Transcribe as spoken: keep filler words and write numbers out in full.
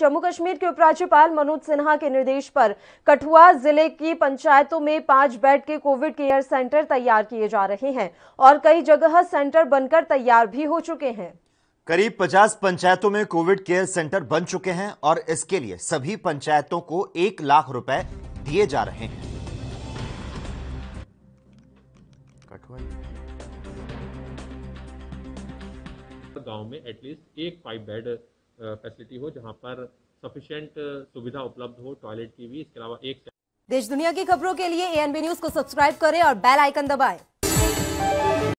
जम्मू कश्मीर के उपराज्यपाल मनोज सिन्हा के निर्देश पर कठुआ जिले की पंचायतों में पांच बेड के कोविड केयर सेंटर तैयार किए जा रहे हैं और कई जगह सेंटर बनकर तैयार भी हो चुके हैं। करीब पचास पंचायतों में कोविड केयर सेंटर बन चुके हैं और इसके लिए सभी पंचायतों को एक लाख रुपए दिए जा रहे हैं। गांव में एटलीस्ट एक फाइव बेड फैसिलिटी हो जहां पर सफिशिएंट सुविधा उपलब्ध हो, टॉयलेट की भी। इसके अलावा एक देश दुनिया की खबरों के लिए एएनबी न्यूज को सब्सक्राइब करें और बेल आइकन दबाएं।